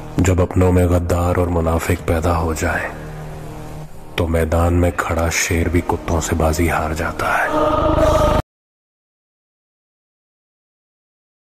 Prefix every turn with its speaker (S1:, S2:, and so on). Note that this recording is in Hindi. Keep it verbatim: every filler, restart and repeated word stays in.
S1: जब अपनों में गद्दार और मुनाफिक पैदा हो जाए तो मैदान में खड़ा शेर भी कुत्तों से बाजी हार जाता है।